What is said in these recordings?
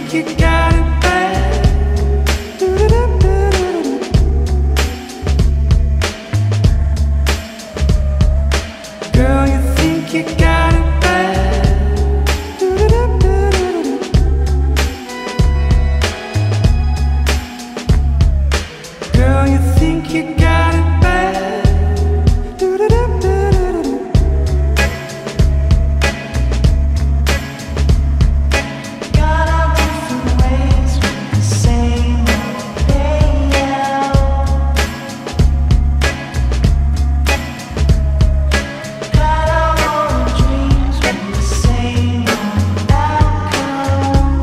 think you got it bad. Girl, you think you got it bad. Girl, you think you got it bad. Got all different ways with the same layout. Got all the dreams with the same outcome.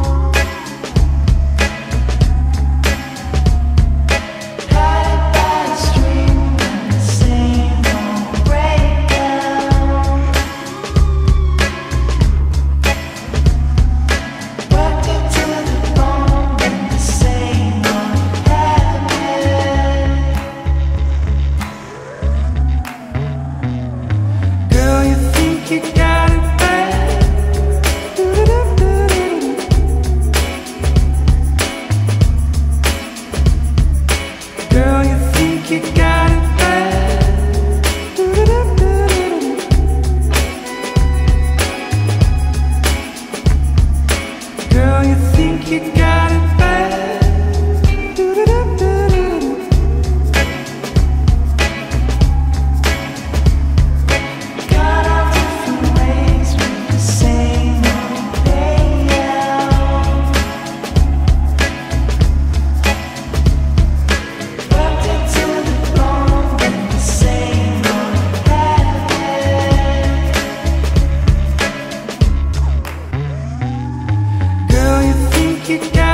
Guided by the stream with the same breakdown. Worked it to the bone with the same habit. Girl, you think you got it bad. Girl, you think you got it bad. Girl, you think you got it bad. Got all different ways with the same layout. Worked it to the bone with the same habit. Girl, you think you got